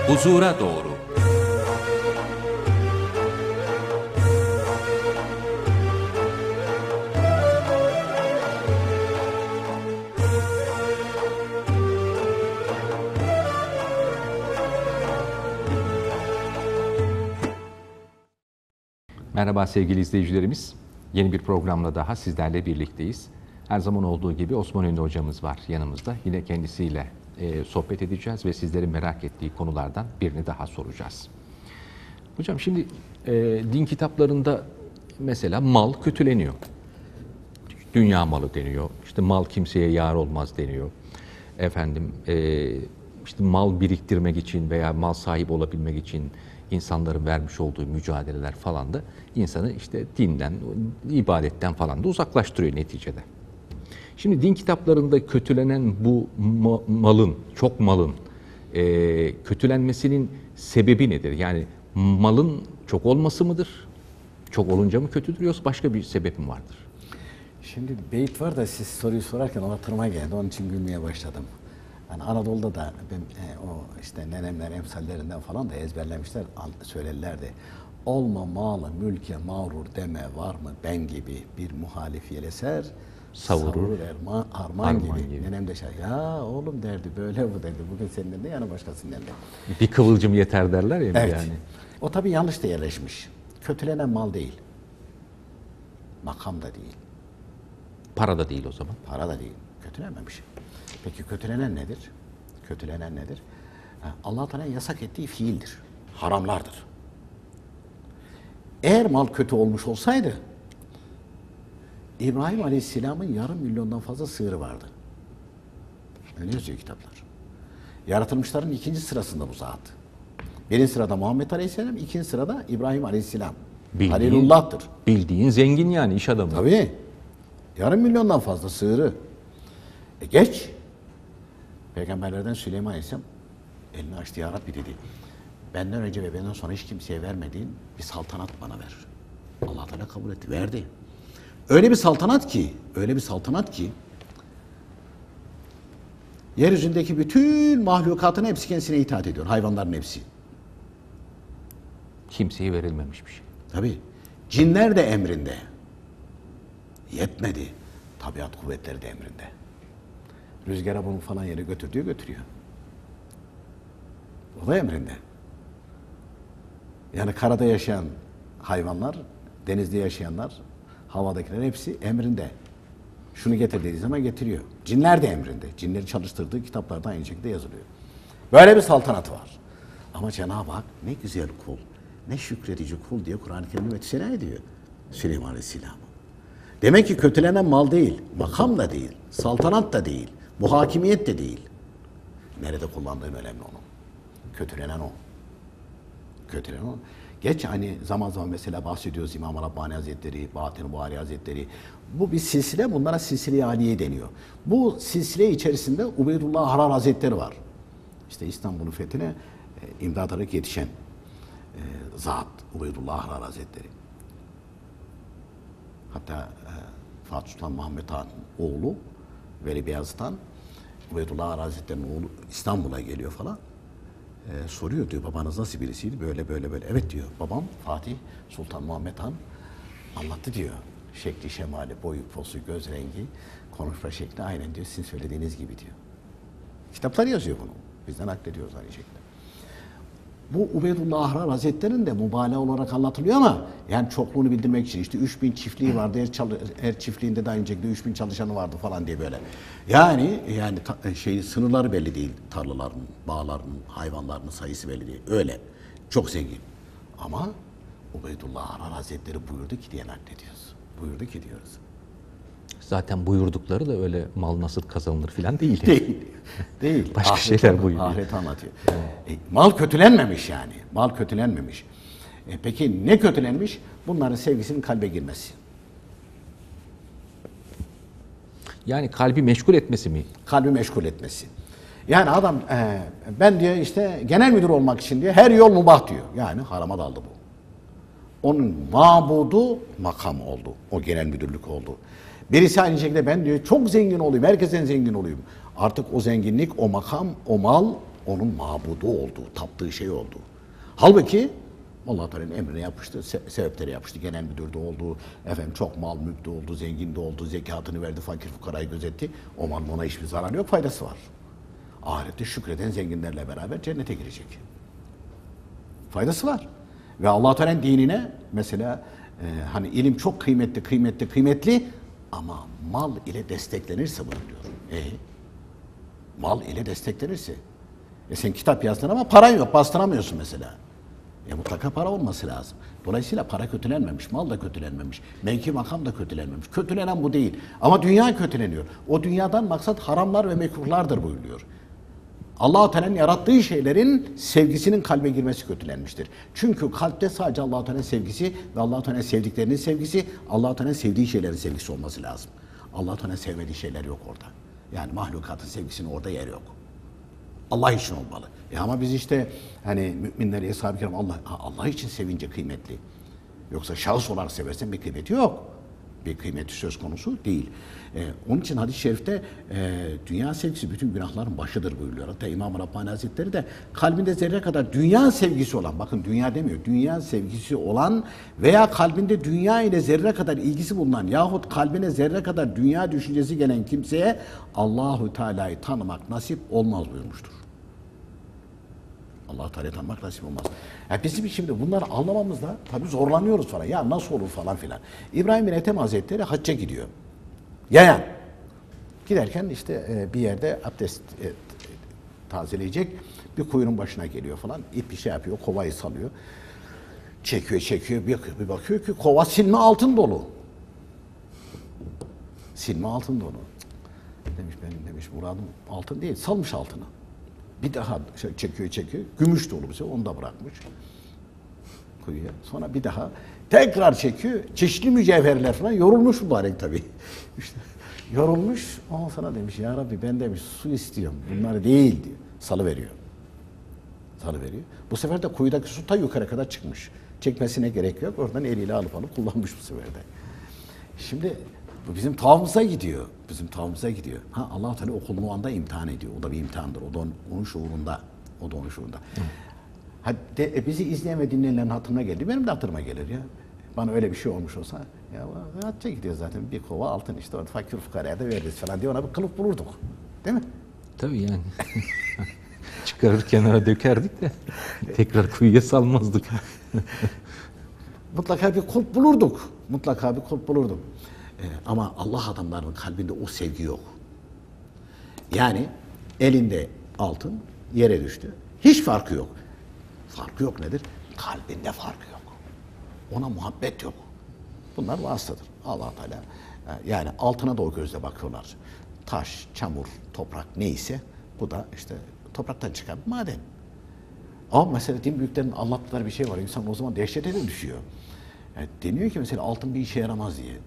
Huzura doğru. Merhaba sevgili izleyicilerimiz. Yeni bir programla daha sizlerle birlikteyiz. Her zaman olduğu gibi Osman Ünlü hocamız var yanımızda. Yine kendisiyle sohbet edeceğiz ve sizlerin merak ettiği konulardan birini daha soracağız. Hocam şimdi din kitaplarında mesela mal kötüleniyor. Dünya malı deniyor. İşte mal kimseye yar olmaz deniyor. Efendim işte mal biriktirmek için veya mal sahibi olabilmek için insanların vermiş olduğu mücadeleler falan da insanı işte dinden, ibadetten falan da uzaklaştırıyor neticede. Şimdi din kitaplarında kötülenen bu malın, çok malın kötülenmesinin sebebi nedir? Yani malın çok olması mıdır? Çok olunca mı kötüdür yoksa başka bir sebep mi vardır? Şimdi beyit var da siz soruyu sorarken hatırıma geldi. Onun için gülmeye başladım. Yani Anadolu'da da ben, o işte nenemler emsallerinden falan da ezberlemişler, söylerlerdi. Olma malı mülke mağrur deme var mı ben gibi bir muhalif yeleser savurur harman gibi. Nenem de ya oğlum derdi böyle bu derdi. Bugün senden de yani başkasından da. Bir kıvılcım yeter derler ya. Evet. Yani. O tabii yanlış da yerleşmiş. Kötülenen mal değil. Makam da değil. Para da değil o zaman. Para da değil. Kötülenmemiş. Peki kötülenen nedir? Kötülenen nedir? Allah Teala'nın yasak ettiği fiildir. Haramlardır. Eğer mal kötü olmuş olsaydı İbrahim Aleyhisselam'ın 500.000'dan fazla sığırı vardı. Öyle yazıyor kitaplar. Yaratılmışların 2. sırasında bu zat. 1. sırada Muhammed Aleyhisselam, 2. sırada İbrahim Aleyhisselam. Halilullah'tır. Bildiğin zengin yani iş adamı. Tabii. 500.000'dan fazla sığırı. Geç. Peygamberlerden Süleyman Aleyhisselam elini açtı, ya Rabbi dedi. Benden önce ve benden sonra hiç kimseye vermediğin bir saltanat bana ver. Allah Teala kabul etti, verdi. Öyle bir saltanat ki yeryüzündeki bütün mahlukatın hepsi kendisine itaat ediyor. Hayvanların hepsi. Kimseye verilmemiş bir şey. Tabii. Cinler de emrinde. Yetmedi. Tabiat kuvvetleri de emrinde. Rüzgara bunu falan yere götürüyor. O da emrinde. Yani karada yaşayan hayvanlar, denizde yaşayanlar, havadakiler hepsi emrinde. Şunu getir dediği zaman getiriyor. Cinler de emrinde. Cinleri çalıştırdığı kitaplarda aynı şekilde yazılıyor. Böyle bir saltanatı var. Ama Cenab-ı Hak ne güzel kul, ne şükredici kul diye Kur'an-ı Kerim'de metisene ediyor Süleyman Aleyhisselam'ı. Demek ki kötülenen mal değil, makam da değil, saltanat da değil, bu hakimiyet de değil. Nerede kullandığın önemli onun. Kötülenen o. Kötülenen o. Geç hani zaman zaman mesela bahsediyoruz İmam-ı Rabbani Hazretleri, Bahattin-i Buhari Hazretleri. Bu bir silsile, bunlara silsile-i aliye deniyor. Bu silsile içerisinde Ubeydullah Ahrar Hazretleri var. İşte İstanbul'un fethine imdat olarak yetişen zat Ubeydullah Ahrar Hazretleri. Hatta Fatih Sultan Mehmet Han oğlu Veli Beyazıt'tan Ubeydullah Ahrar Hazretleri'nin oğlu İstanbul'a geliyor falan. Soruyor diyor, babanız nasıl birisiydi? Böyle. Evet diyor, babam Fatih Sultan Muhammed Han anlattı diyor. Şekli, şemali, boyu, posu, göz rengi, konuşma şekli aynen diyor, sizin söylediğiniz gibi diyor. Kitaplar yazıyor bunu. Bizden naklediyoruz aynı şekilde. Bu Ubeydullah Ahrar Hazretleri'nin de mübalağa olarak anlatılıyor ama yani çokluğunu bildirmek için işte 3000 çiftliği vardı, her çiftliğinde de aynı şekilde 3000 çalışanı vardı falan diye böyle. Yani sınırları belli değil. Tarlaların, bağların, hayvanların sayısı belli değil. Öyle. Çok zengin. Ama Ubeydullah Ahrar Hazretleri buyurdu ki diye naklediyoruz. Buyurdu ki diyoruz. Zaten buyurdukları da öyle mal nasıl kazanılır falan değil. Değil. Başka şeyler buyuruyor. Ahiret anlatıyor. Mal kötülenmemiş yani. Mal kötülenmemiş. Peki ne kötülenmiş? Bunların sevgisinin kalbe girmesi. Yani kalbi meşgul etmesi mi? Kalbi meşgul etmesi. Yani adam ben diyor işte genel müdür olmak için diyor her yol mubah diyor. Yani harama daldı bu. Onun mabudu makam oldu. O genel müdürlük oldu. Birisi aynı şekilde ben diyor çok zengin olayım, herkesten zengin olayım. Artık o zenginlik, o makam, o mal onun mabudu oldu, taptığı şey oldu. Halbuki Allah Teala'nın emrine yapıştı, sebepleri yapıştı. Genel müdür de oldu, efendim çok mal mülk de oldu, zengin de oldu, zekatını verdi, fakir fukarayı gözetti. O malın ona hiçbir zararı yok, faydası var. Ahirette şükreden zenginlerle beraber cennete girecek. Faydası var. Ve Allah Teala'nın dinine mesela hani ilim çok kıymetli ama mal ile desteklenirse buyuruyor. Mal ile desteklenirse. Sen kitap yazdın ama paran yok, bastıramıyorsun mesela. Mutlaka para olması lazım. Dolayısıyla para kötülenmemiş, mal da kötülenmemiş, mevki makam da kötülenmemiş. Kötülenen bu değil. Ama dünya kötüleniyor. O dünyadan maksat haramlar ve mekruhlardır buyuruyor. Allah-u Teala'nın yarattığı şeylerin sevgisinin kalbe girmesi kötülenmiştir. Çünkü kalpte sadece Allah-u Teala'nın sevgisi ve Allah-u Teala'nın sevdiklerinin sevgisi, Allah-u Teala'nın sevdiği şeylerin sevgisi olması lazım. Allah-u Teala'nın sevmediği şeyler yok orada. Yani mahlukatın sevgisinin orada yer yok. Allah için olmalı. Ama biz işte hani müminleri, eshab-ı kiram Allah için sevince kıymetli. Yoksa şahıs olarak seversen bir kıymeti yok. Bir kıymeti söz konusu değil. Onun için hadis-i şerifte dünya sevgisi bütün günahların başıdır buyuruyor. Hatta İmam-ı Rabbani Hazretleri de kalbinde zerre kadar dünya sevgisi olan, bakın dünya demiyor, dünya sevgisi olan veya kalbinde dünya ile zerre kadar ilgisi bulunan yahut kalbine zerre kadar dünya düşüncesi gelen kimseye Allahu Teala'yı tanımak nasip olmaz buyurmuştur. Allah-u Teala'yı tanımak nasip olmaz. Bizim şimdi bunları anlamamızda tabii zorlanıyoruz falan. Ya nasıl olur falan filan. İbrahim bin Ethem Hazretleri hacca gidiyor. Yayan. Giderken işte bir yerde abdest tazeleyecek. Bir kuyunun başına geliyor falan. İp bir şey yapıyor. Kovayı salıyor. Çekiyor. Bir bakıyor ki kova silme altın dolu. Silme altın dolu. Demiş benim demiş muradım altın değil. Salmış altını. Bir daha çekiyor. Gümüş dolu bir şey. Onu da bırakmış kuyuya. Sonra bir daha tekrar çekiyor. Çeşitli mücevherler falan. Yorulmuş mübarek tabii. İşte yorulmuş. Ondan sonra demiş ya Rabbi ben demiş su istiyorum. Bunları değil diyor. Salıveriyor. Bu sefer de kuyudaki su ta yukarı kadar çıkmış. Çekmesine gerek yok. Oradan eliyle alıp kullanmış bu sefer de. Şimdi bu bizim tavamıza gidiyor. Allah-u Teala o kulunu o anda imtihan ediyor. O da bir imtihandır. O da onun şuurunda. Bizi izleyen ve dinleyenlerin hatırına geldi. Benim de hatırıma gelir ya. Bana öyle bir şey olmuş olsa ya hacca gidiyor zaten bir kova altın işte orada fakir fukaraya da veririz falan diye ona bir kılıf bulurduk. Değil mi? Tabii yani. Çıkarır kenara dökerdik de tekrar kuyuya salmazdık. Mutlaka bir kulp bulurduk. Ama Allah adamlarının kalbinde o sevgi yok. Yani elinde altın yere düştü. Hiç farkı yok. Farkı yok nedir? Kalbinde farkı yok. Ona muhabbet yok. Bunlar vasıtadır. Allah Teala yani altına da o gözle bakıyorlar. Taş, çamur, toprak neyse bu da işte topraktan çıkan maden. Ama mesela din büyüklerinin anlattıkları bir şey var. İnsan o zaman dehşete de düşüyor. Yani deniyor ki mesela altın bir işe yaramaz diye.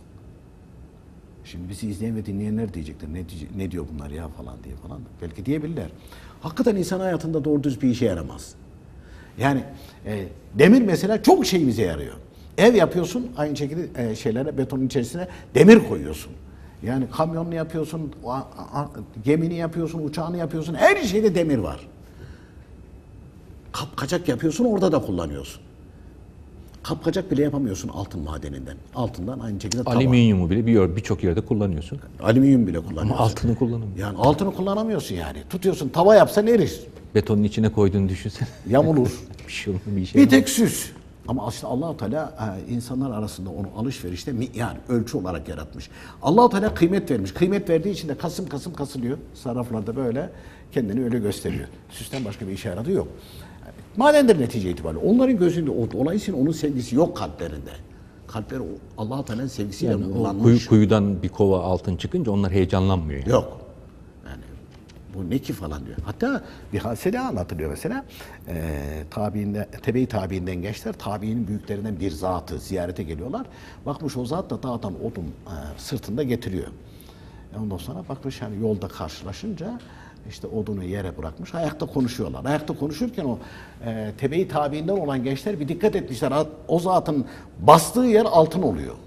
Şimdi bizi izleyen ve dinleyenler diyecekler. Ne diyor bunlar ya falan diye falan. Belki diyebilirler. Hakikaten insan hayatında doğru düz bir işe yaramaz. Yani demir mesela çok şeyimize yarıyor. Ev yapıyorsun aynı şekilde şeylere betonun içerisine demir koyuyorsun. Yani kamyonunu yapıyorsun, gemini yapıyorsun, uçağını yapıyorsun. Her şeyde demir var. Kapkacak yapıyorsun orada da kullanıyorsun. Kapkacak bile yapamıyorsun altın madeninden. Altından aynı şekilde tava. Alüminyumu bile birçok yerde kullanıyorsun. Alüminyum bile kullanıyorsun. Ama altını kullanamıyorsun. Yani altını kullanamıyorsun yani. Tutuyorsun tava yapsan erir. Betonun içine koyduğunu düşünsene. Yamulur. Bir şey olmaz, bir işe Bir yaramaz. tek süs. Ama aslında Allah-u Teala insanlar arasında onu alışverişte yani ölçü olarak yaratmış. Allah-u Teala kıymet vermiş. Kıymet verdiği için de kasım kasılıyor. Sarraflarda böyle kendini öyle gösteriyor. Süsten başka bir işe yaradığı yok. Madendir netice itibariyle. Onların gözünde dolayısıyla onun sevgisi yok kalplerinde. Kalpleri Allah-u Teala'nın sevgisiyle Yani nurlanmış. Kuyudan bir kova altın çıkınca onlar heyecanlanmıyor. Yani. Yok. Yani bu ne ki falan diyor. Hatta bir hadise anlatılıyor mesela. Tebe-i tabiinden gençler tabiinin büyüklerinden bir zatı ziyarete geliyorlar. Bakmış o zat da dağdan odun sırtında getiriyor. Ondan sonra bakmış yani yolda karşılaşınca işte odunu yere bırakmış. Ayakta konuşuyorlar. Ayakta konuşurken o tebe-i tabiinden olan gençler bir dikkat etmişler. O zatın bastığı yer altın oluyor.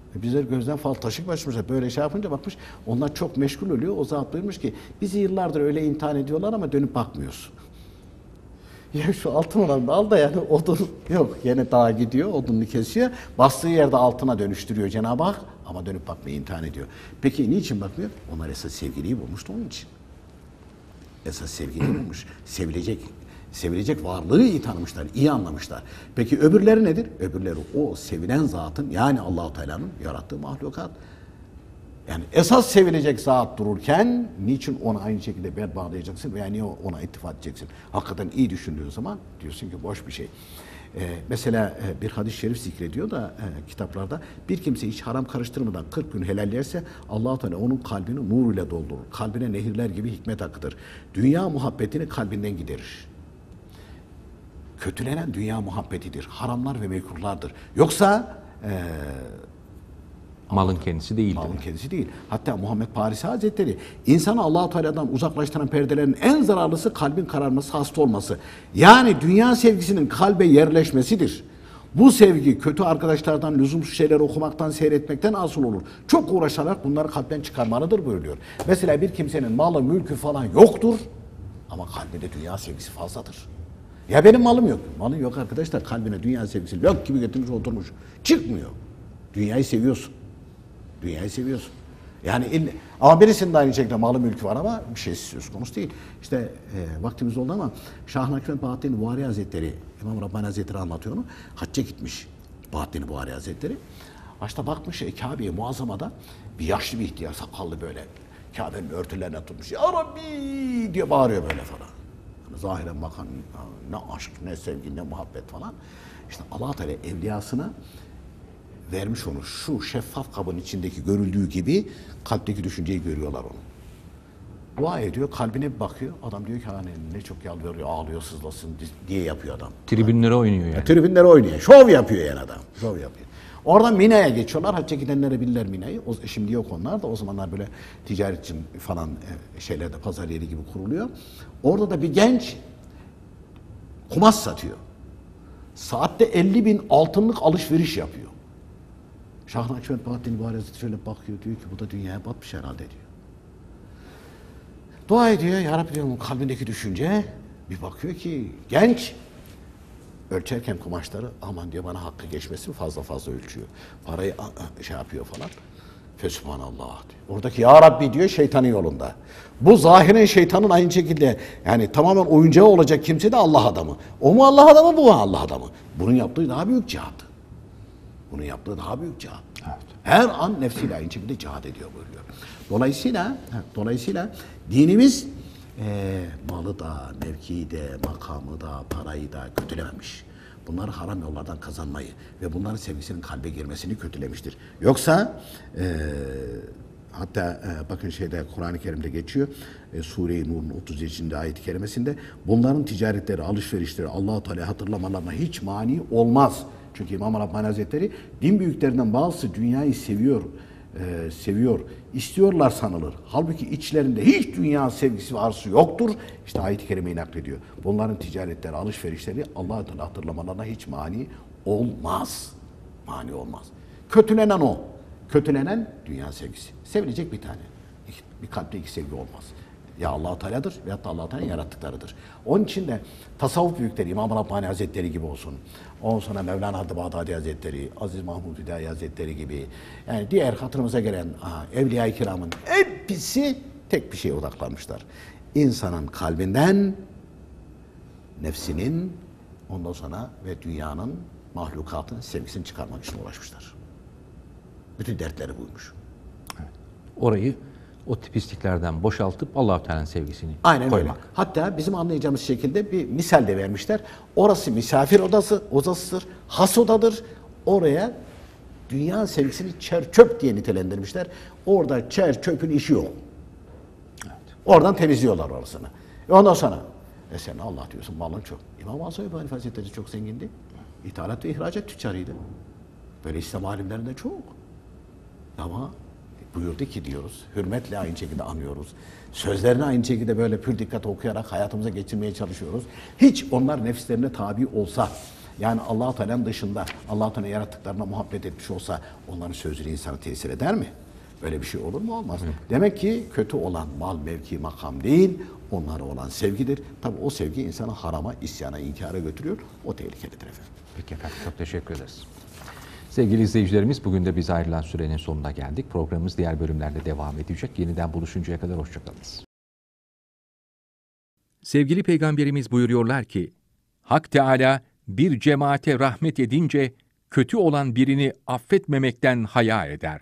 Bizler gözden fal taşık başmışlar. Böyle şey yapınca bakmış onlar çok meşgul oluyor. O zat buyurmuş ki bizi yıllardır öyle imtihan ediyorlar ama dönüp bakmıyorsun. Ya şu altın olanı al da yani odun yok. Yine dağa gidiyor, odununu kesiyor. Bastığı yerde altına dönüştürüyor Cenab-ı Hak ama dönüp bakmaya imtihan ediyor. Peki niçin bakmıyor? Onlar esas sevgiliyi bulmuştu onun için. Esas sevgiliyi bulmuş. Sevilecek varlığı iyi tanımışlar, iyi anlamışlar. Peki öbürleri nedir? Öbürleri o sevilen zatın yani Allah-u Teala'nın yarattığı mahlukat. Yani esas sevilecek zat dururken niçin ona aynı şekilde bağlayacaksın veya niye ona ittifak edeceksin? Hakikaten iyi düşündüğün zaman diyorsun ki boş bir şey. Mesela bir hadis-i şerif zikrediyor da kitaplarda bir kimse hiç haram karıştırmadan 40 gün helallerse Allah-u Teala onun kalbini nur ile doldurur. Kalbine nehirler gibi hikmet akıtır. Dünya muhabbetini kalbinden giderir. Kötülenen dünya muhabbetidir. Haramlar ve mekruhlardır. Yoksa malın kendisi değildir. malın kendisi değil. Hatta Muhammed Parisi Hazretleri insanı Allah-u Teala'dan uzaklaştıran perdelerin en zararlısı kalbin kararması, hasta olması. Yani dünya sevgisinin kalbe yerleşmesidir. Bu sevgi kötü arkadaşlardan, lüzumsuz şeyler okumaktan, seyretmekten asıl olur. Çok uğraşarak bunları kalpten çıkarmalıdır buyuruyor. Mesela bir kimsenin malı, mülkü falan yoktur ama kalbinde dünya sevgisi fazladır. Ya benim malım yok. Malın yok arkadaşlar. Kalbine dünya sevgisi yok gibi getirmiş oturmuş. Çıkmıyor. Dünyayı seviyorsun. Dünyayı seviyorsun. Yani ama birisinin de aynı şekilde malı mülkü var ama bir şey söz konusu değil. İşte vaktimiz oldu ama Şah Nakşibend Bahattin Buhari Hazretleri, İmam Rabbani Hazretleri anlatıyor onu. Hacca gitmiş Bahattin Buhari Hazretleri. Başta bakmış Kabe'ye Muazzama'da bir yaşlı bir ihtiyar sakallı böyle Kabe'nin örtülerine tutmuş. Ya Rabbi diye bağırıyor böyle falan. Yani zahiren bakan ne aşk, ne sevgi, ne muhabbet falan. İşte Allah Teala evliyasına vermiş onu. Şu şeffaf kabın içindeki görüldüğü gibi kalpteki düşünceyi görüyorlar onu. Dua ediyor, kalbine bir bakıyor. Adam diyor ki hani ne çok yalvarıyor, ağlıyor, sızlasın diye yapıyor adam. Tribünlere oynuyor yani. Tribünlere oynuyor. Şov yapıyor yani adam. Şov yapıyor. Oradan Mina'ya geçiyorlar. Hacca gidenlere bilirler Mina'yı. Şimdi yok onlar da. O zamanlar böyle ticaret için falan şeylerde pazar yeri gibi kuruluyor. Orada da bir genç kumaş satıyor. Saatte 50.000 altınlık alışveriş yapıyor. Şah Nakşibend Bahattin Buhari Hazretleri şöyle bakıyor, diyor ki bu da dünyaya batmış herhalde diyor. Dua ediyor, ya Rabbi diyor, kalbindeki düşünce bir bakıyor ki genç ölçerken kumaşları aman diyor bana hakkı geçmesin fazla fazla ölçüyor. Parayı şey yapıyor falan. Fesubhanallah diyor. Oradaki ya Rabbi diyor şeytanın yolunda. Bu zahiren şeytanın aynı şekilde yani tamamen oyuncağı olacak kimse de Allah adamı. O mu Allah adamı, bu mu Allah adamı? Bunun yaptığı daha büyük cihat. Bunun yaptığı daha büyük cihat. Evet. Her an nefsiyle aynı şekilde cihat ediyor buyuruyor. Dolayısıyla dinimiz malı da, mevkiyi de, makamı da, parayı da kötülememiş. Bunları haram yollardan kazanmayı ve bunların sevgisinin kalbe girmesini kötülemiştir. Yoksa hatta bakın Kur'an-ı Kerim'de geçiyor. Sure-i Nur'un 37. ayet-i kerimesinde bunların ticaretleri, alışverişleri Allah-u Teala hatırlamalarına hiç mani olmaz. Çünkü İmam Rabbani Hazretleri din büyüklerinden bazısı dünyayı seviyor, istiyorlar sanılır. Halbuki içlerinde hiç dünya sevgisi ve arzusu yoktur. İşte ayet-i kerimeyi naklediyor. Bunların ticaretleri, alışverişleri Allah-u Teala hatırlamalarına hiç mani olmaz. Mani olmaz. Kötülenen o. Kötülenen dünya sevgisi. Sevilecek bir tane. Bir kalpte iki sevgi olmaz. Ya Allah-u Teala'dır veyahut da Allah-u Teala'nın yarattıklarıdır. Onun için de tasavvuf büyükleri, İmam Rabbani Hazretleri gibi olsun. Ondan sonra Mevlana Haddad Bağdadi Hazretleri, Aziz Mahmud Hüdayi Hazretleri gibi. Yani diğer hatırımıza gelen Evliya-i Kiram'ın hepsi tek bir şeye odaklanmışlar. İnsanın kalbinden, nefsinin, ondan sonra ve dünyanın, mahlukatın sevgisini çıkarmak için uğraşmışlar. Bütün dertleri buymuş. Evet. Orayı o tipistiklerden boşaltıp Allah-u Teala'nın sevgisini aynen koymak. Öyle. Hatta bizim anlayacağımız şekilde bir misal de vermişler. Orası misafir odasıdır, has odadır. Oraya dünya sevgisini çer çöp diye nitelendirmişler. Orada çer çöpün işi yok. Evet. Oradan temizliyorlar orasını. Ondan sonra sen Allah diyorsun malın çok. İmam Azam Ebu Hanife Hazretleri çok zengindi. İthalat ve ihracat tüccarıydı. Böyle İslam alimlerinde çok. Ama buyurdu ki diyoruz, hürmetle aynı şekilde anıyoruz. Sözlerini aynı şekilde böyle pür dikkat okuyarak hayatımıza geçirmeye çalışıyoruz. Hiç onlar nefislerine tabi olsa, Yani Allah-u Teala'nın dışında Allah-u Teala yarattıklarına muhabbet etmiş olsa onların sözleri insana tesir eder mi? Öyle bir şey olur mu? Olmaz. Demek ki kötü olan mal, mevki, makam değil, onlara olan sevgidir. Tabi o sevgi insanı harama, isyana, inkara götürüyor. O tehlikelidir efendim. Peki efendim, çok teşekkür ederiz. Sevgili izleyicilerimiz, bugün de biz ayrılan sürenin sonuna geldik. Programımız diğer bölümlerde devam edecek. Yeniden buluşuncaya kadar hoşçakalınız. Sevgili Peygamberimiz buyuruyorlar ki, Hak Teâlâ bir cemaate rahmet edince kötü olan birini affetmemekten haya eder.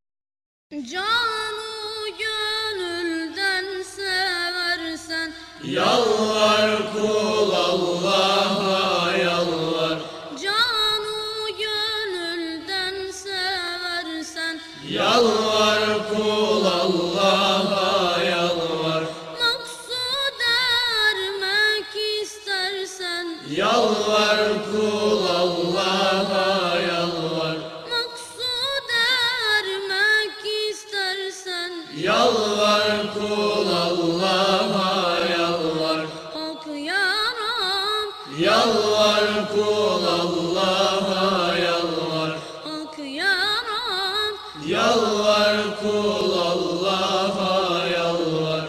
Canı gönülden seversen Yalvar kul Allah'a yalvar. Canı gönülden seversen Yalvar kul Allah'a yalvar. Maksud ermek istersen Yalvar kul Allah'a yalvar. Maksud ermek istersen Yalvar kul Allah'a yalvar. Hak yaram Yalvar kul Allah'a yalvar. Hak yaram Yalvar kul Allah'a yalvar.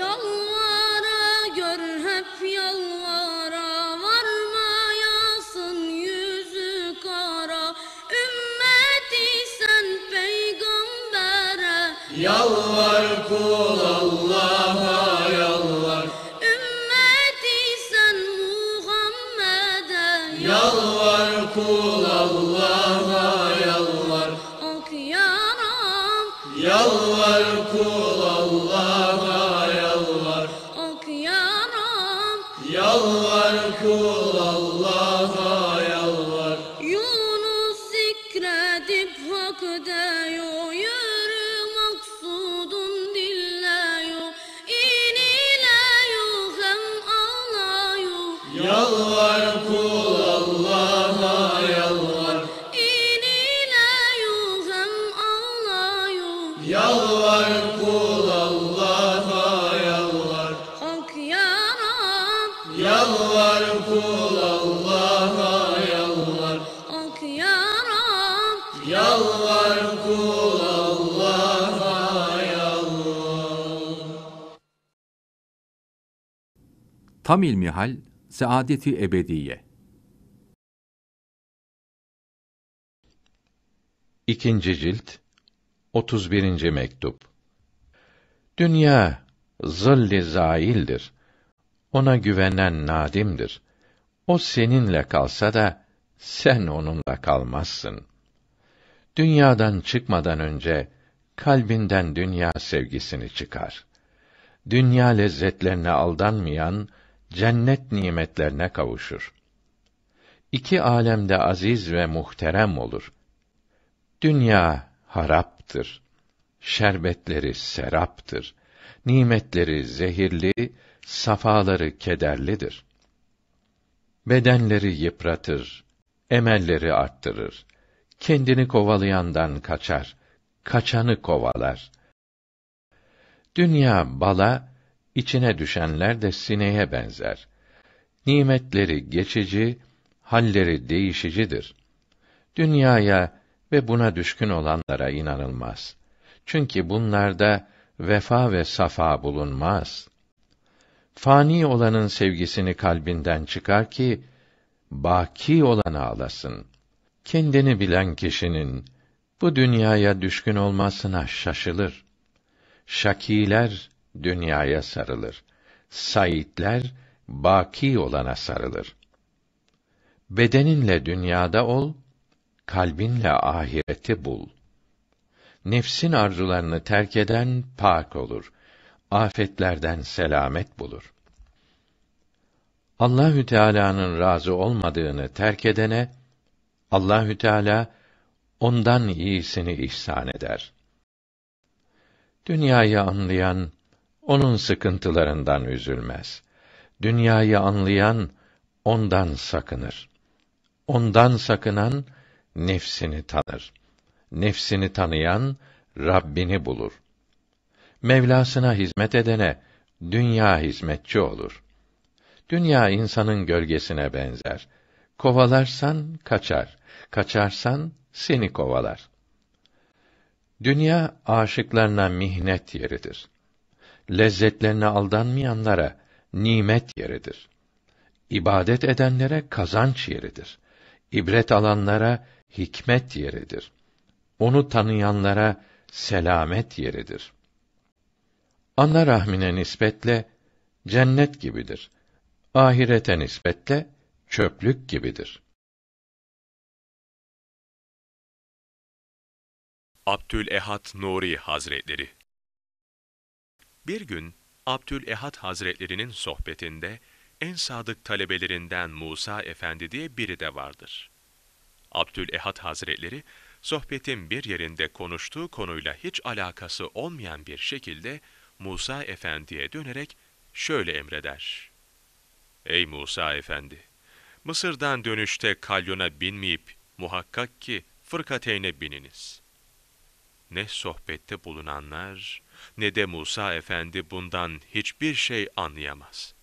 Yalvara gör hep yalvara varmayasın yüzü kara ümmeti sen peygambere Yalvar kul Allah'a yalvar. ümmeti sen Muhammed'e Yalvar kul Allah'a yalvar. Hak yaram Yalvar kul Allah'a yalvar. Hak yaram Yalvar kul Allah'a yalvar. Yunus zikredip hak deyo yürü maksudun dilleyo inileyo hem ağlayo Yalvar kul Allah'a yalvar. inileyo hem ağlayo Yalvar kul Allah'a yalvar. hak yaram Yalvar kul Allah'a yalvar. hak yaram Yalvar kul Allah'a yalvar. Tam ilmihal, saadeti ebediye. İkinci cilt 31. mektup. Dünya zilli zaildir. Ona güvenen nadimdir. O seninle kalsa da sen onunla kalmazsın. Dünyadan çıkmadan önce kalbinden dünya sevgisini çıkar. Dünya lezzetlerine aldanmayan cennet nimetlerine kavuşur. İki alemde aziz ve muhterem olur. Dünya haraptır. Şerbetleri seraptır. Nimetleri zehirli, safaları kederlidir. Bedenleri yıpratır, emelleri arttırır. Kendini kovalayandan kaçar, kaçanı kovalar. Dünya bala, içine düşenler de sineğe benzer. Nimetleri geçici, halleri değişicidir. Dünyaya ve buna düşkün olanlara inanılmaz. Çünkü bunlarda vefa ve safa bulunmaz. Fani olanın sevgisini kalbinden çıkar ki, baki olanı alasın. Kendini bilen kişinin, bu dünyaya düşkün olmasına şaşılır. Şakiler, dünyaya sarılır. Saitler, baki olana sarılır. Bedeninle dünyada ol, kalbinle ahireti bul. Nefsin arzularını terk eden pak olur. Afetlerden selamet bulur. Allahü Teala'nın razı olmadığını terk edene Allahü Teala ondan iyisini ihsan eder. Dünyayı anlayan onun sıkıntılarından üzülmez. Dünyayı anlayan ondan sakınır. Ondan sakınan nefsini tanır. Nefsini tanıyan Rabbini bulur. Mevlasına hizmet edene dünya hizmetçi olur. Dünya insanın gölgesine benzer. Kovalarsan kaçar, kaçarsan seni kovalar. Dünya aşıklarına mihnet yeridir. Lezzetlerine aldanmayanlara nimet yeridir. İbadet edenlere kazanç yeridir. İbret alanlara hikmet yeridir. Onu tanıyanlara selamet yeridir. Ana rahmine nispetle cennet gibidir. Ahirete nispetle çöplük gibidir. Abdülehad Nuri Hazretleri. Bir gün Abdülehad Hazretlerinin sohbetinde en sadık talebelerinden Musa Efendi diye biri de vardır. Abdülehad Hazretleri sohbetin bir yerinde konuştuğu konuyla hiç alakası olmayan bir şekilde Musa Efendi'ye dönerek şöyle emreder: Ey Musa Efendi! Mısır'dan dönüşte kalyona binmeyip muhakkak ki fırkateyne bininiz. Ne sohbette bulunanlar ne de Musa Efendi bundan hiçbir şey anlayamaz.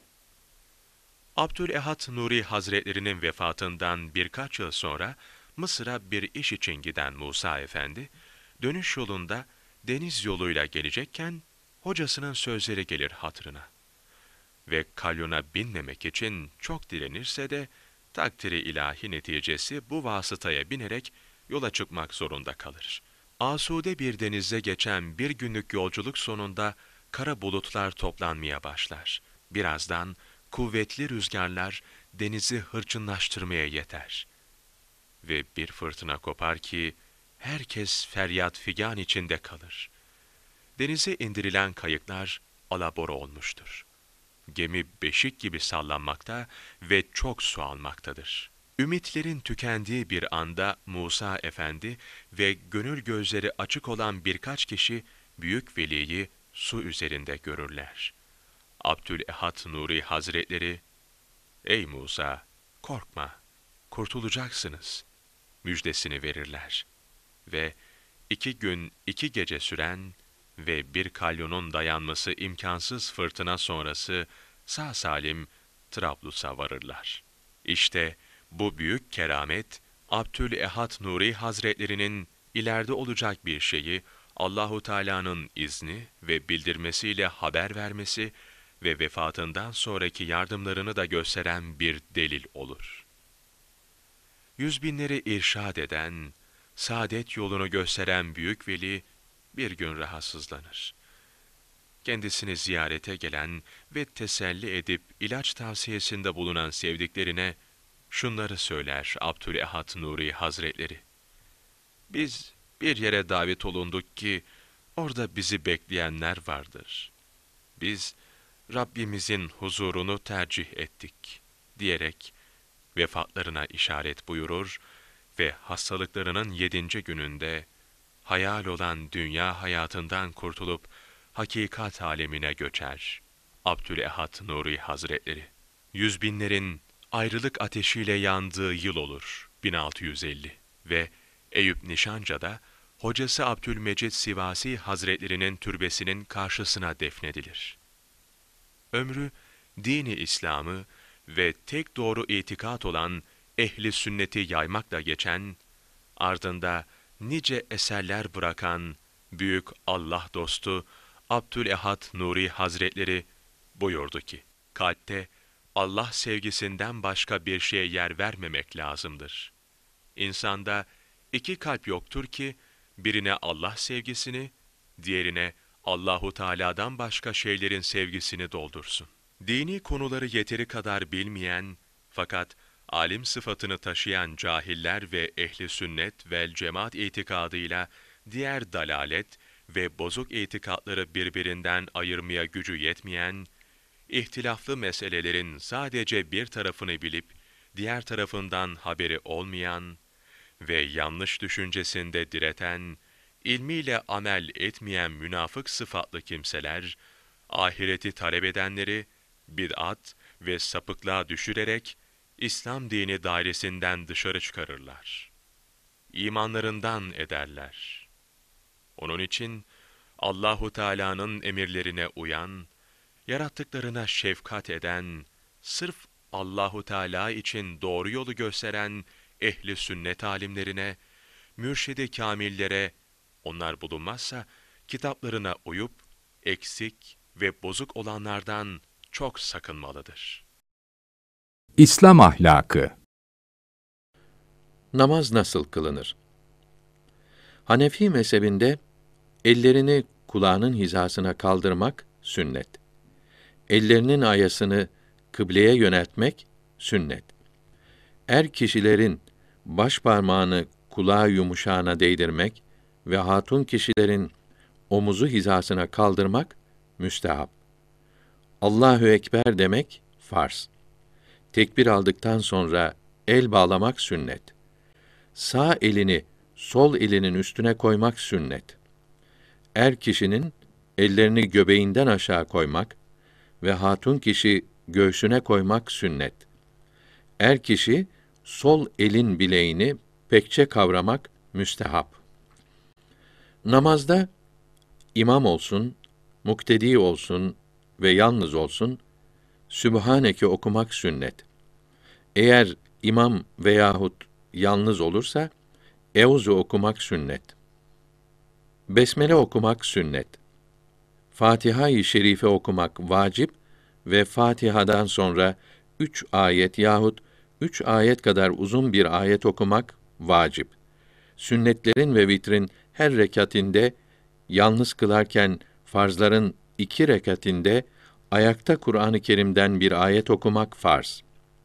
Abdülehad Nuri Hazretlerinin vefatından birkaç yıl sonra Mısır'a bir iş için giden Musa Efendi, dönüş yolunda deniz yoluyla gelecekken hocasının sözleri gelir hatırına. Ve kalyona binmemek için çok direnirse de takdiri ilahi neticesi bu vasıtaya binerek yola çıkmak zorunda kalır. Asude bir denizde geçen bir günlük yolculuk sonunda kara bulutlar toplanmaya başlar. Birazdan kuvvetli rüzgarlar denizi hırçınlaştırmaya yeter. Ve bir fırtına kopar ki herkes feryat figan içinde kalır. Denize indirilen kayıklar alabora olmuştur. Gemi beşik gibi sallanmakta ve çok su almaktadır. Ümitlerin tükendiği bir anda Musa Efendi ve gönül gözleri açık olan birkaç kişi büyük veliyi su üzerinde görürler. Abdülehad Nuri Hazretleri, "Ey Musa, korkma, kurtulacaksınız," müjdesini verirler. Ve 2 gün 2 gece süren ve bir kalyonun dayanması imkansız fırtına sonrası sağ salim Trablus'a varırlar. İşte bu büyük keramet, Abdülehad Nuri Hazretlerinin ileride olacak bir şeyi Allahu Teala'nın izni ve bildirmesiyle haber vermesi ve vefatından sonraki yardımlarını da gösteren bir delil olur. Yüz binleri irşad eden, saadet yolunu gösteren büyük veli bir gün rahatsızlanır. Kendisini ziyarete gelen ve teselli edip ilaç tavsiyesinde bulunan sevdiklerine şunları söyler Abdülehad Nuri Hazretleri: "Biz bir yere davet olunduk ki orada bizi bekleyenler vardır. Biz Rabbimizin huzurunu tercih ettik," diyerek vefatlarına işaret buyurur ve hastalıklarının 7. gününde hayal olan dünya hayatından kurtulup hakikat alemine göçer Abdülehad Nuri Hazretleri. Yüz binlerin ayrılık ateşiyle yandığı yıl olur 1650 ve Eyüp Nişanca'da hocası Abdülmecid Sivasi Hazretlerinin türbesinin karşısına defnedilir. Ömrü dini İslam'ı ve tek doğru itikat olan ehli sünneti yaymakla geçen, ardında nice eserler bırakan büyük Allah dostu Abdülehad Nuri Hazretleri buyurdu ki, kalpte Allah sevgisinden başka bir şeye yer vermemek lazımdır. İnsanda 2 kalp yoktur ki, birine Allah sevgisini, diğerine Allahu Teala'dan başka şeylerin sevgisini doldursun. Dini konuları yeteri kadar bilmeyen, fakat alim sıfatını taşıyan cahiller ve ehli sünnet vel cemaat itikadıyla diğer dalalet ve bozuk itikatları birbirinden ayırmaya gücü yetmeyen, ihtilaflı meselelerin sadece bir tarafını bilip diğer tarafından haberi olmayan ve yanlış düşüncesinde direten, ilmiyle amel etmeyen münafık sıfatlı kimseler, ahireti talep edenleri bid'at ve sapıklığa düşürerek İslam dini dairesinden dışarı çıkarırlar. İmanlarından ederler. Onun için Allahu Teala'nın emirlerine uyan, yarattıklarına şefkat eden, sırf Allahu Teala için doğru yolu gösteren ehli sünnet alimlerine, mürşid-i kamillere, onlar bulunmazsa kitaplarına uyup eksik ve bozuk olanlardan çok sakınmalıdır. İslam ahlakı. Namaz nasıl kılınır? Hanefi mezhebinde ellerini kulağının hizasına kaldırmak sünnet. Ellerinin ayasını kıbleye yöneltmek sünnet. Kişilerin baş parmağını kulağı yumuşağına değdirmek ve hatun kişilerin omuzu hizasına kaldırmak müstehap. Allahu Ekber demek farz. Tekbir aldıktan sonra el bağlamak sünnet. Sağ elini sol elinin üstüne koymak sünnet. Kişinin ellerini göbeğinden aşağı koymak ve hatun kişi göğsüne koymak sünnet. Kişi sol elin bileğini pekçe kavramak müstehap. Namazda imam olsun, muktedi olsun ve yalnız olsun, Sübhaneke okumak sünnet. Eğer imam veyahut yalnız olursa, Euzu okumak sünnet. Besmele okumak sünnet. Fatiha-i Şerife okumak vacip ve Fatiha'dan sonra 3 ayet yahut 3 ayet kadar uzun bir ayet okumak vacip. Sünnetlerin ve vitrin her rekatinde, yalnız kılarken farzların 2 rekatinde, ayakta Kur'an-ı Kerim'den bir ayet okumak farz.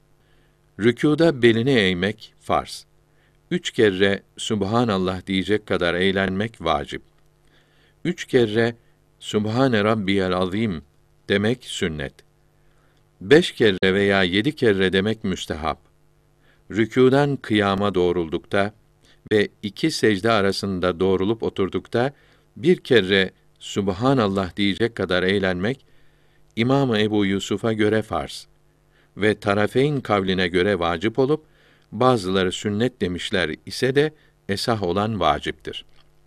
Rükûda belini eğmek farz. 3 kere Subhanallah diyecek kadar eğlenmek vacip. 3 kere Subhane Rabbiyel Azim demek sünnet. 5 kere veya 7 kere demek müstehap. Rükûdan kıyama doğruldukta ve 2 secde arasında doğrulup oturdukta 1 kere Subhanallah diyecek kadar eğlenmek, İmam-ı Ebu Yusuf'a göre farz ve Tarafeyn kavline göre vacip olup, bazıları sünnet demişler ise de esah olan vaciptir.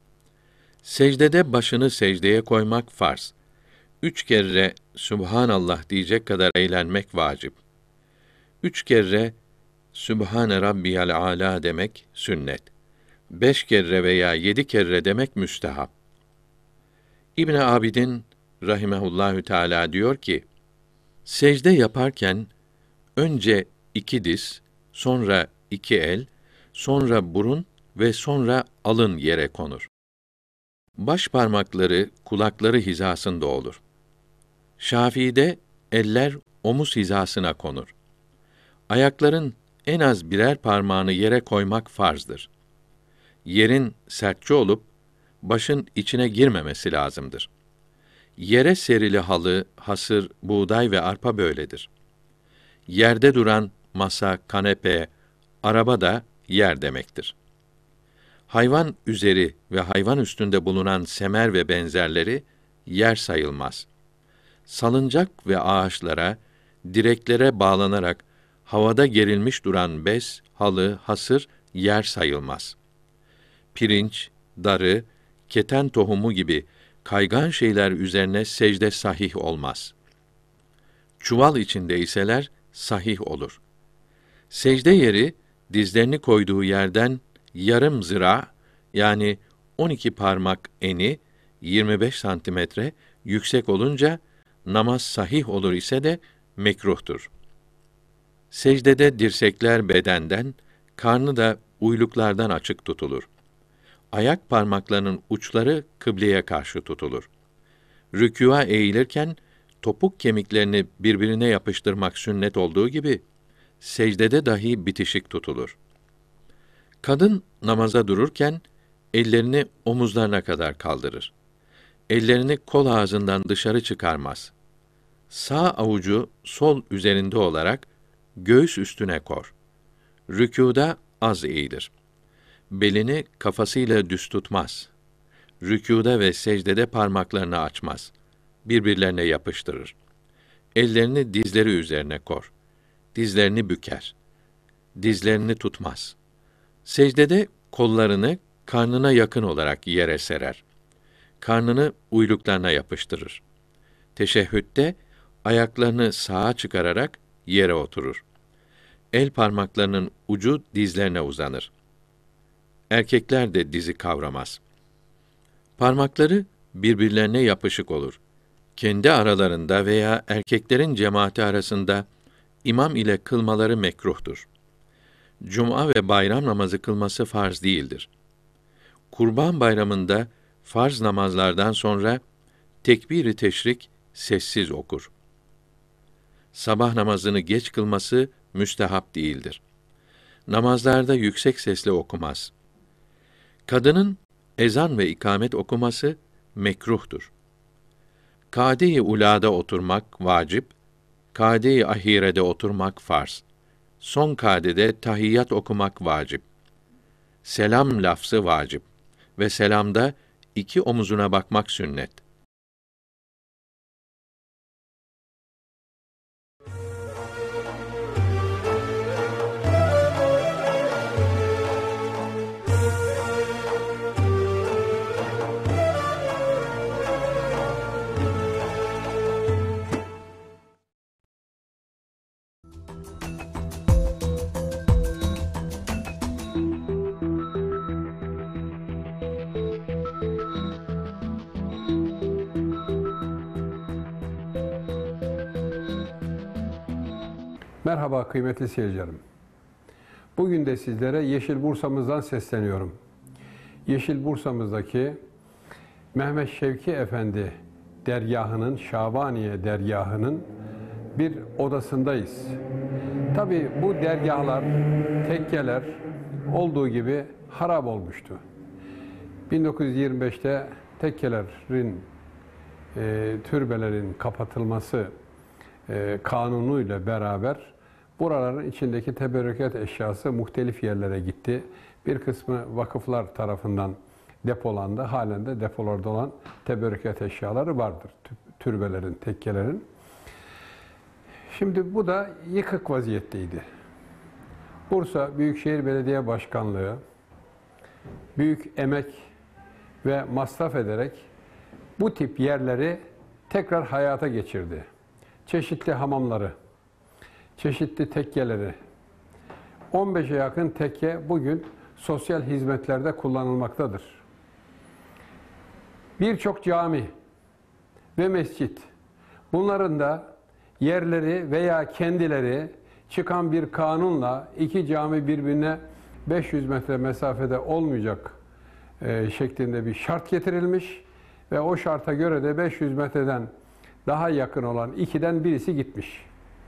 Secdede başını secdeye koymak farz. 3 kere Subhanallah diyecek kadar eğlenmek vacip. 3 kere Sübhane Rabbiyal Âlâ demek sünnet. 5 kere veya 7 kere demek müstehap. İbn Abidin rahimehullahü teâlâ diyor ki, secde yaparken önce 2 diz, sonra 2 el, sonra burun ve sonra alın yere konur. Baş parmakları, kulakları hizasında olur. Şafii'de eller omuz hizasına konur. Ayakların en az birer parmağını yere koymak farzdır. Yerin sertçe olup, başın içine girmemesi lazımdır. Yere serili halı, hasır, buğday ve arpa böyledir. Yerde duran masa, kanepe, araba da yer demektir. Hayvan üzeri ve hayvan üstünde bulunan semer ve benzerleri yer sayılmaz. Salıncak ve ağaçlara, direklere bağlanarak havada gerilmiş duran bez, halı, hasır yer sayılmaz. Pirinç, darı, keten tohumu gibi kaygan şeyler üzerine secde sahih olmaz. Çuval içinde iseler sahih olur. Secde yeri, dizlerini koyduğu yerden yarım zira, yani 12 parmak eni, 25 santimetre yüksek olunca, namaz sahih olur ise de mekruhtur. Secdede dirsekler bedenden, karnı da uyluklardan açık tutulur. Ayak parmaklarının uçları kıbleye karşı tutulur. Rükûa eğilirken, topuk kemiklerini birbirine yapıştırmak sünnet olduğu gibi, secdede dahi bitişik tutulur. Kadın namaza dururken, ellerini omuzlarına kadar kaldırır. Ellerini kol ağzından dışarı çıkarmaz. Sağ avucu sol üzerinde olarak, göğüs üstüne kor. Rükûda az eğilir. Belini kafasıyla düz tutmaz. Rükûda ve secdede parmaklarını açmaz. Birbirlerine yapıştırır. Ellerini dizleri üzerine kor. Dizlerini büker. Dizlerini tutmaz. Secdede kollarını karnına yakın olarak yere serer. Karnını uyluklarına yapıştırır. Teşehhütte ayaklarını sağa çıkararak yere oturur. El parmaklarının ucu dizlerine uzanır. Erkekler de dizi kavramaz. Parmakları birbirlerine yapışık olur. Kendi aralarında veya erkeklerin cemaati arasında imam ile kılmaları mekruhtur. Cuma ve bayram namazı kılması farz değildir. Kurban Bayramı'nda farz namazlardan sonra tekbir-i teşrik sessiz okur. Sabah namazını geç kılması müstehap değildir. Namazlarda yüksek sesle okumaz. Kadının ezan ve ikamet okuması mekruhtur. Kâde-i ulâda oturmak vacip, kâde-i ahirede oturmak farz. Son kâdede tahiyyat okumak vacip. Selam lafzı vacip ve selamda iki omuzuna bakmak sünnet. Merhaba kıymetli seyircilerim. Bugün de sizlere Yeşil Bursa'mızdan sesleniyorum. Yeşil Bursa'mızdaki Mehmet Şevki Efendi dergahının, Şabaniye dergahının bir odasındayız. Tabii bu dergahlar, tekkeler olduğu gibi harap olmuştu. 1925'te tekkelerin, türbelerin kapatılması kanunuyla beraber buraların içindeki teberrükat eşyası muhtelif yerlere gitti. Bir kısmı vakıflar tarafından depolandı. Halen de depolarda olan teberrükat eşyaları vardır. Türbelerin, tekkelerin. Şimdi bu da yıkık vaziyetteydi. Bursa Büyükşehir Belediye Başkanlığı büyük emek ve masraf ederek bu tip yerleri tekrar hayata geçirdi. Çeşitli hamamları, çeşitli tekkeleri, 15'e yakın tekke bugün sosyal hizmetlerde kullanılmaktadır. Birçok cami ve mescit, bunların da yerleri veya kendileri çıkan bir kanunla iki cami birbirine 500 metre mesafede olmayacak şeklinde bir şart getirilmiş ve o şarta göre de 500 metreden daha yakın olan ikiden birisi gitmiş.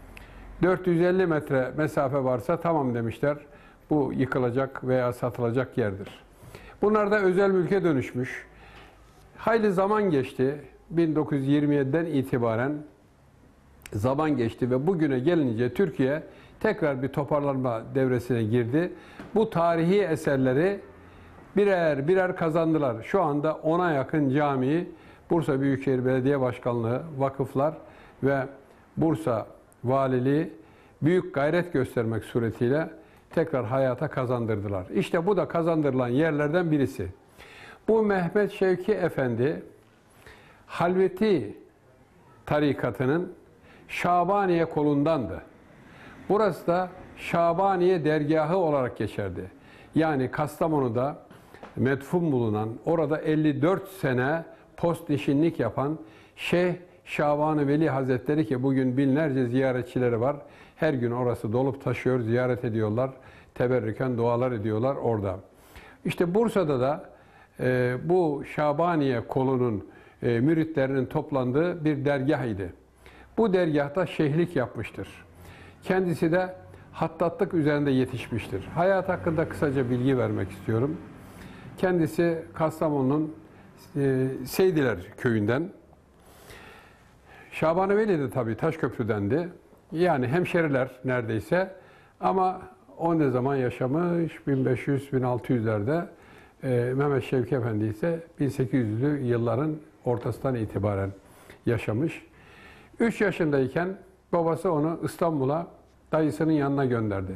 450 metre mesafe varsa tamam demişler, bu yıkılacak veya satılacak yerdir. Bunlar da özel mülke dönüşmüş. Hayli zaman geçti. 1927'den itibaren zaman geçti ve bugüne gelince Türkiye tekrar bir toparlanma devresine girdi. Bu tarihi eserleri birer birer kazandılar. Şu anda 10'a yakın camiyi Bursa Büyükşehir Belediye Başkanlığı, vakıflar ve Bursa Valiliği büyük gayret göstermek suretiyle tekrar hayata kazandırdılar. İşte bu da kazandırılan yerlerden birisi. Bu Mehmet Şevki Efendi Halveti tarikatının Şabaniye kolundandı. Burası da Şabaniye dergahı olarak geçerdi. Yani Kastamonu'da medfun bulunan, orada 54 sene post nişinlik yapan Şeyh Şaban-ı Veli Hazretleri, ki bugün binlerce ziyaretçileri var. Her gün orası dolup taşıyor, ziyaret ediyorlar, teberrüken dualar ediyorlar orada. İşte Bursa'da da bu Şabaniye kolunun müritlerinin toplandığı bir dergah idi. Bu dergahta şeyhlik yapmıştır. Kendisi de hattatlık üzerinde yetişmiştir. Hayat hakkında kısaca bilgi vermek istiyorum. Kendisi Kastamonu'nun Seydiler köyünden. Şaban-ı Veli de tabii Taşköprü'dendi. Yani hemşeriler neredeyse. Ama o ne zaman yaşamış? 1500-1600'lerde. Mehmet Şevki Efendi ise 1800'lü yılların ortasından itibaren yaşamış. 3 yaşındayken babası onu İstanbul'a dayısının yanına gönderdi.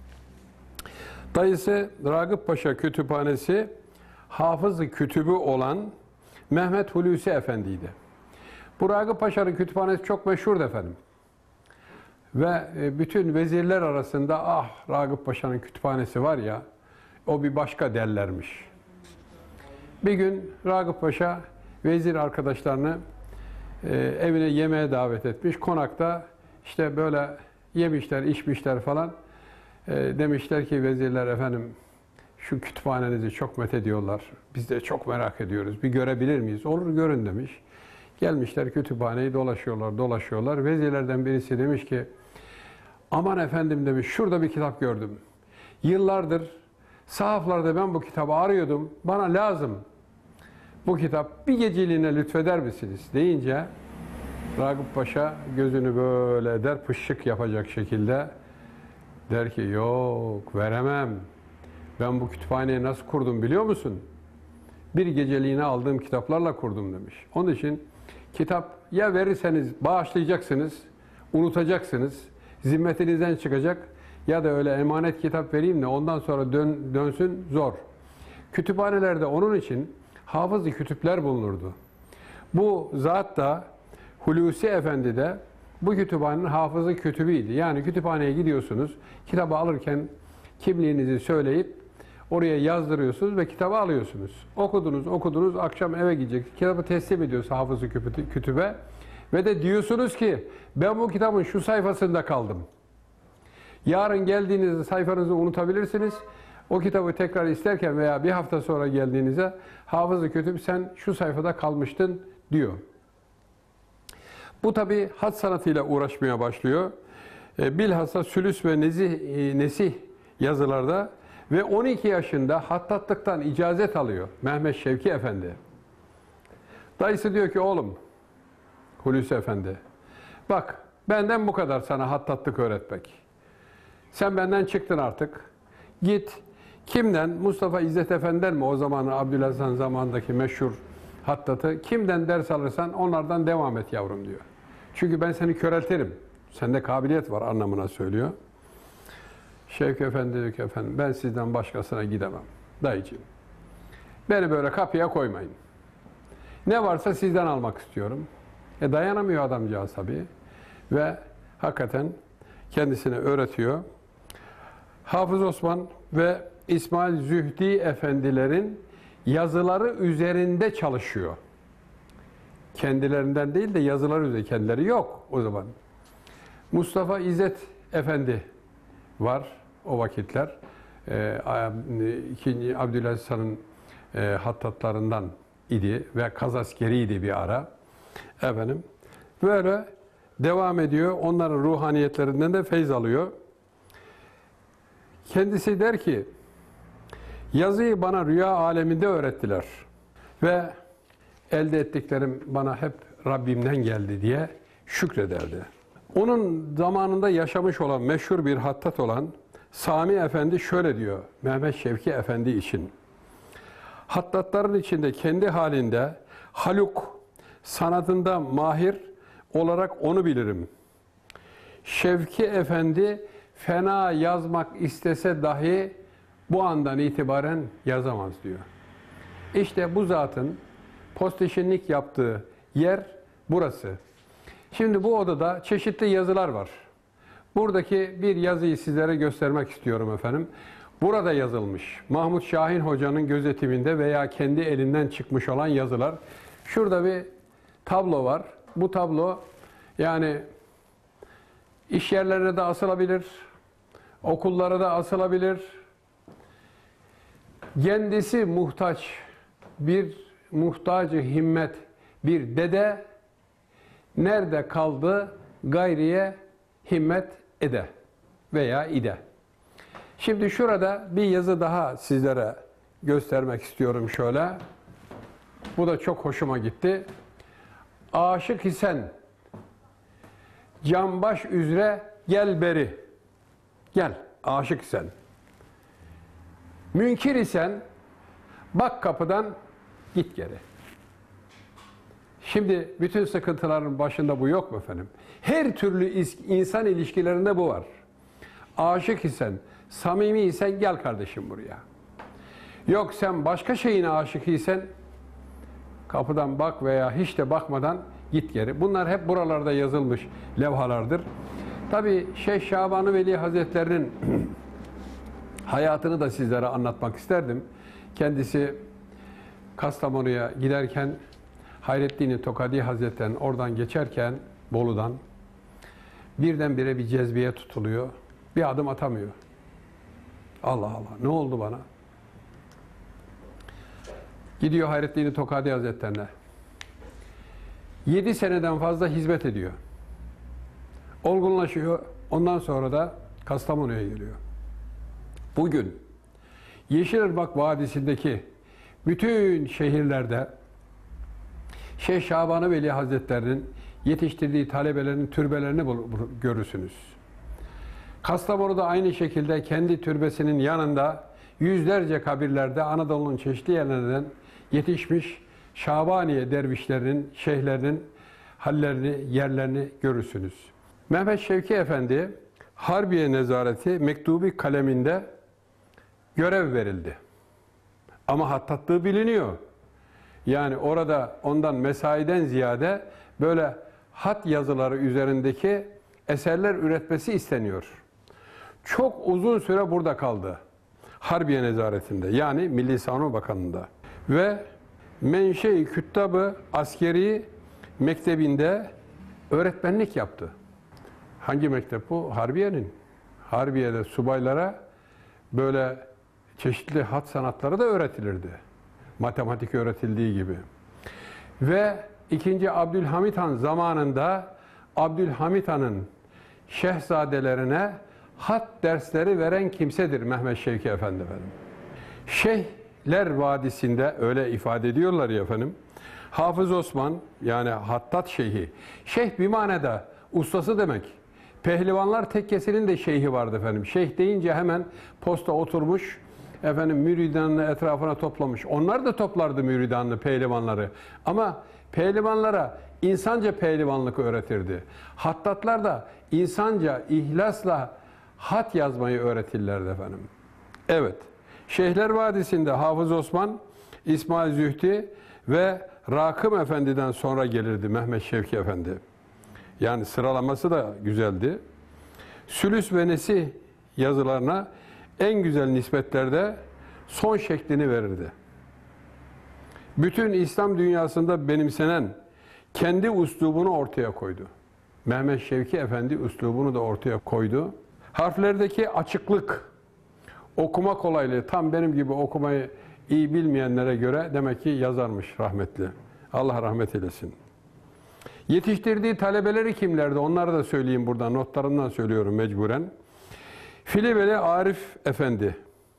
Dayısı Ragıp Paşa Kütüphanesi hafız-ı kütübü olan Mehmet Hulusi Efendi'ydi. Bu Ragıp Paşa'nın kütüphanesi çok meşhurdu efendim. Ve bütün vezirler arasında ah Ragıp Paşa'nın kütüphanesi var ya, o bir başka derlermiş. Bir gün Ragıp Paşa vezir arkadaşlarını evine yemeğe davet etmiş. Konakta işte böyle yemişler, içmişler falan. Demişler ki vezirler, efendim şu kütüphanenizi çok methediyorlar. Biz de çok merak ediyoruz. Bir görebilir miyiz? Olur, görün demiş. Gelmişler kütüphaneyi dolaşıyorlar. Vezirlerden birisi demiş ki, aman efendim demiş, şurada bir kitap gördüm. Yıllardır sahaflarda ben bu kitabı arıyordum. Bana lazım. Bu kitap bir geceliğine lütfeder misiniz? Deyince Ragıp Paşa gözünü böyle eder, pışık yapacak şekilde der ki, yok veremem. Ben bu kütüphaneyi nasıl kurdum biliyor musun? Bir geceliğine aldığım kitaplarla kurdum demiş. Onun için kitap ya verirseniz bağışlayacaksınız, unutacaksınız, zimmetinizden çıkacak, ya da öyle emanet kitap vereyim de ondan sonra dönsün, zor. Kütüphanelerde onun için hafız-ı kütüpler bulunurdu. Bu zat da Hulusi Efendi de bu kütüphanenin hafızı kütübüydü. Yani kütüphaneye gidiyorsunuz, kitabı alırken kimliğinizi söyleyip oraya yazdırıyorsunuz ve kitabı alıyorsunuz. Okudunuz, akşam eve gidecek. Kitabı teslim ediyorsunuz hafızı kütübe ve de diyorsunuz ki ben bu kitabın şu sayfasında kaldım. Yarın geldiğinizde sayfanızı unutabilirsiniz. O kitabı tekrar isterken veya bir hafta sonra geldiğinizde hafız-ı kütüp sen şu sayfada kalmıştın diyor. Bu tabi hat sanatıyla uğraşmaya başlıyor. Bilhassa sülüs ve nesih yazılarda ve 12 yaşında hattatlıktan icazet alıyor Mehmet Şevki Efendi. Dayısı diyor ki, oğlum Hulusi Efendi, bak benden bu kadar sana hattatlık öğretmek. Sen benden çıktın artık. Git kimden? Mustafa İzzet Efendi'den mi? O zamanın Abdülaziz Han zamanındaki meşhur hattatı. Kimden ders alırsan onlardan devam et yavrum diyor. Çünkü ben seni köreltirim. Sende kabiliyet var anlamına söylüyor. Şevki Efendi diyor ki, efendim ben sizden başkasına gidemem. Dayıcığım, beni böyle kapıya koymayın. Ne varsa sizden almak istiyorum. Dayanamıyor adamcağız tabii. Ve hakikaten kendisine öğretiyor. Hafız Osman ve İsmail Zühdi Efendilerin yazıları üzerinde çalışıyor. Kendilerinden değil de yazıları üzerinde. Kendileri yok o zaman. Mustafa İzzet Efendi var o vakitler. 2. Abdülaziz Han'ın hattatlarından idi ve kazaskeriydi bir ara. Efendim, böyle devam ediyor. Onların ruhaniyetlerinden de feyz alıyor. Kendisi der ki, yazıyı bana rüya aleminde öğrettiler ve elde ettiklerim bana hep Rabbimden geldi diye şükrederdi. Onun zamanında yaşamış olan meşhur bir hattat olan Sami Efendi şöyle diyor Mehmet Şevki Efendi için. Hattatların içinde kendi halinde haluk, sanatında mahir olarak onu bilirim. Şevki Efendi fena yazmak istese dahi bu andan itibaren yazamaz diyor. İşte bu zatın postişinlik yaptığı yer burası. Şimdi bu odada çeşitli yazılar var. Buradaki bir yazıyı sizlere göstermek istiyorum efendim. Burada yazılmış Mahmut Şahin Hoca'nın gözetiminde veya kendi elinden çıkmış olan yazılar. Şurada bir tablo var. Bu tablo yani iş yerlerine de asılabilir, okullara da asılabilir. Kendisi muhtaç, bir muhtacı himmet, bir dede nerede kaldı gayriye himmet ede veya ide. Şimdi şurada bir yazı daha sizlere göstermek istiyorum şöyle. Bu da çok hoşuma gitti. Aşık isen canbaş üzere gel beri. Gel aşık isen. Münkir isen bak kapıdan git geri. Şimdi bütün sıkıntıların başında bu yok mu efendim? Her türlü insan ilişkilerinde bu var. Aşık isen, samimi isen gel kardeşim buraya. Yok sen başka şeyine aşık isen kapıdan bak veya hiç de bakmadan git geri. Bunlar hep buralarda yazılmış levhalardır. Tabii Şeyh Şaban-ı Veli Hazretleri'nin hayatını da sizlere anlatmak isterdim. Kendisi Kastamonu'ya giderken Hayrettin Tokadi Hazretleri'nin oradan geçerken Bolu'dan birdenbire bir cezbeye tutuluyor. Bir adım atamıyor. Allah Allah, ne oldu bana? Gidiyor Hayrettin Tokadi Hazretleri'ne. 7 seneden fazla hizmet ediyor. Olgunlaşıyor. Ondan sonra da Kastamonu'ya geliyor. Bugün Yeşilırmak Vadisi'ndeki bütün şehirlerde Şeyh Şaban-ı Veli Hazretleri'nin yetiştirdiği talebelerin türbelerini görürsünüz. Kastamonu'da aynı şekilde kendi türbesinin yanında yüzlerce kabirlerde Anadolu'nun çeşitli yerlerinden yetişmiş Şabaniye dervişlerinin, şeyhlerinin hallerini, yerlerini görürsünüz. Mehmet Şevki Efendi Harbiye Nezareti mektubi kaleminde görev verildi. Ama hattatlığı biliniyor. Yani orada ondan mesaiden ziyade böyle hat yazıları üzerindeki eserler üretmesi isteniyor. Çok uzun süre burada kaldı. Harbiye Nezaretinde, yani Milli Savunma Bakanlığı'nda. Ve Menşe-i Küttab-ı Askeri Mektebi'nde öğretmenlik yaptı. Hangi mektep bu? Harbiye'nin. Harbiye'de subaylara böyle çeşitli hat sanatları da öğretilirdi. Matematik öğretildiği gibi. Ve 2. Abdülhamit Han zamanında Abdülhamit Han'ın şehzadelerine hat dersleri veren kimsedir Mehmet Şevki Efendi efendim. Şeyhler Vadisi'nde öyle ifade ediyorlar ya efendim. Hafız Osman, yani Hattat Şeyhi. Şeyh bir manada ustası demek. Pehlivanlar tekkesinin de şeyhi vardı efendim. Şeyh deyince hemen posta oturmuş, efendim müridanını etrafına toplamış. Onlar da toplardı müridanını, pehlivanları. Ama pehlivanlara insanca pehlivanlık öğretirdi. Hattatlar da insanca, ihlasla hat yazmayı öğretirlerdi efendim. Evet, Şeyhler Vadisi'nde Hafız Osman, İsmail Zühdi ve Rakım Efendi'den sonra gelirdi Mehmet Şevki Efendi. Yani sıralaması da güzeldi. Sülüs ve Nesih yazılarına en güzel nispetlerde son şeklini verirdi. Bütün İslam dünyasında benimsenen kendi üslubunu ortaya koydu. Mehmet Şevki Efendi üslubunu da ortaya koydu. Harflerdeki açıklık, okuma kolaylığı, tam benim gibi okumayı iyi bilmeyenlere göre demek ki yazarmış rahmetli. Allah rahmet eylesin. Yetiştirdiği talebeleri kimlerdi? Onları da söyleyeyim buradan. Notlarımdan söylüyorum mecburen. Filibeli Arif Efendi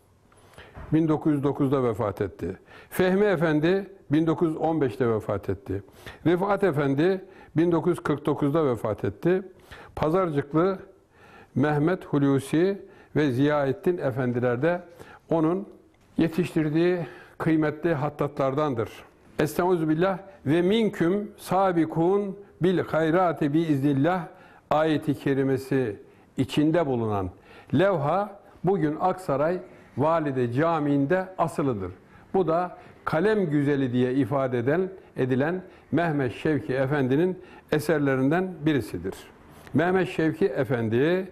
1909'da vefat etti. Fehmi Efendi 1915'te vefat etti. Rifat Efendi 1949'da vefat etti. Pazarcıklı Mehmet Hulusi ve Ziyaettin Efendiler de onun yetiştirdiği kıymetli hattatlardandır. Estağfirullah ve minküm sabikun bil hayrati bi iznillah ayeti kerimesi içinde bulunan levha bugün Aksaray Valide Camii'nde asılıdır. Bu da kalem güzeli diye ifade edilen Mehmet Şevki Efendi'nin eserlerinden birisidir. Mehmet Şevki Efendi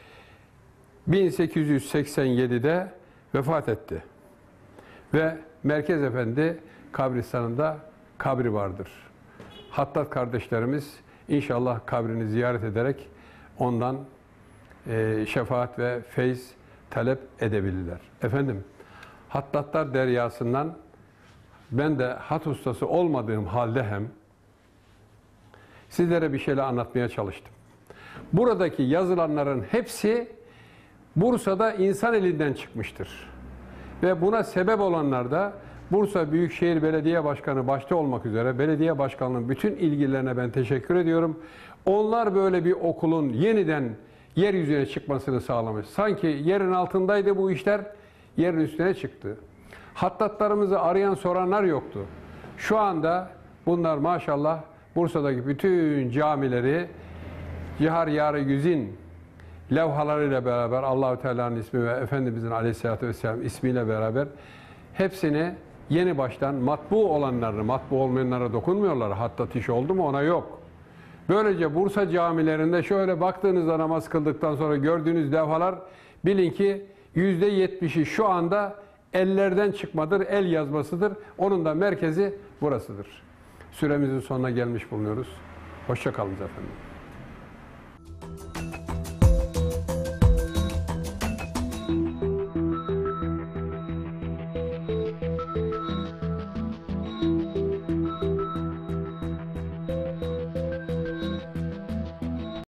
1887'de vefat etti. Ve Merkez Efendi kabristanında kabri vardır. Hattat kardeşlerimiz inşallah kabrini ziyaret ederek ondan şefaat ve feyz talep edebilirler. Efendim, hattatlar deryasından ben de hat ustası olmadığım halde hem sizlere bir şeyler anlatmaya çalıştım. Buradaki yazılanların hepsi Bursa'da insan elinden çıkmıştır. Ve buna sebep olanlar da Bursa Büyükşehir Belediye Başkanı başta olmak üzere belediye başkanlığının bütün ilgililerine ben teşekkür ediyorum. Onlar böyle bir okulun yeniden yeryüzüne çıkmasını sağlamış. Sanki yerin altındaydı bu işler, yerin üstüne çıktı. Hattatlarımızı arayan soranlar yoktu. Şu anda bunlar maşallah Bursa'daki bütün camileri Cihar Yar-ı Güzin levhalarıyla beraber Allah-u Teala'nın ismi ve Efendimizin Aleyhisselatü Vesselam ismiyle beraber hepsini yeni baştan matbu olanlarını, matbu olmayanlara dokunmuyorlar. Hattat iş oldu mu ona yok. Böylece Bursa camilerinde şöyle baktığınızda namaz kıldıktan sonra gördüğünüz levhalar bilin ki %70'i şu anda ellerden çıkmadır, el yazmasıdır. Onun da merkezi burasıdır. Süremizin sonuna gelmiş bulunuyoruz. Hoşça kalın efendim.